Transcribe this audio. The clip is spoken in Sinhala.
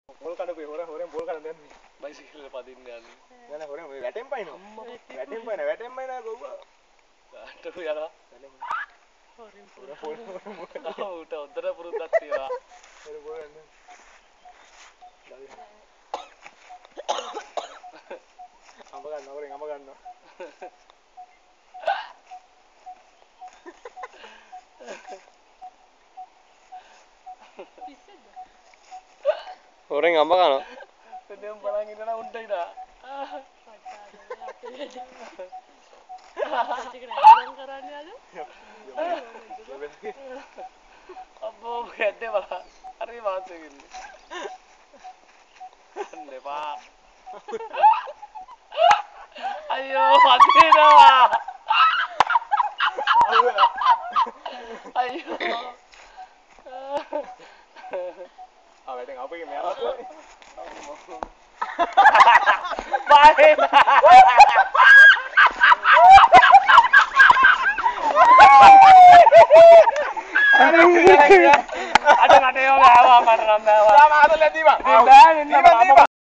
බෝල් කඩපේ හොරෙන් බෝල් කඩන දැන් බයිසිකල් එක පදින්න යන්නේ. යන හොරෙන් වැටෙන් පයින්නවා. වැටෙන් පයින් ගොව්වා. කාටද යනවා? හොරෙන් ඌට උදේට පුරුද්දක් තියනවා. හොරෙන් බෝල් යන්නේ. අඹ ගන්නවා හොරෙන් අඹ ගන්නවා. හොරෙන් අඹ කනවා. දෙම් බලන් ඉන්නවා උන්ට ඉනා. අබ්බෝ ගැද්දේ බලන්න. හරි වාසිය කින්නේ. දෙපා. අයියෝ පදිනවා. අයියෝ. වැටෙන් අපේ මෙයාට. බයි. අද කටේ ඔය ආවා මට නම් බෑවා. යා මාතල දීපන්. බෑ නෙන්න